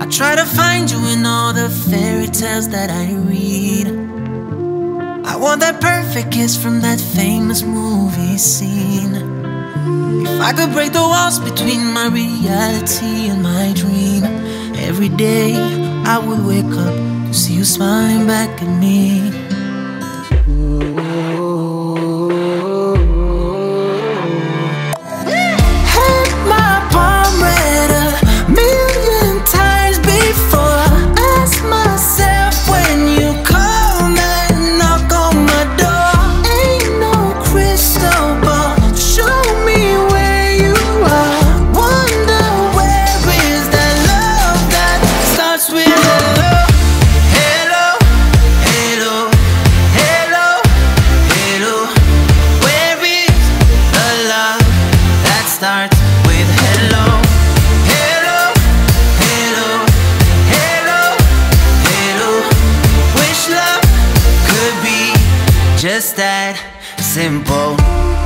try to find you in all the fairy tales that I read. I want that perfect kiss from that famous movie scene. If I could break the walls between my reality and my dream, every day I would wake up to see you smiling back at me. Starts with hello, hello, hello, hello, hello. Wish love could be just that simple.